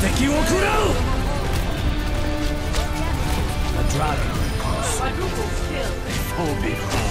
敵を食らう A dragon calls. A phobia.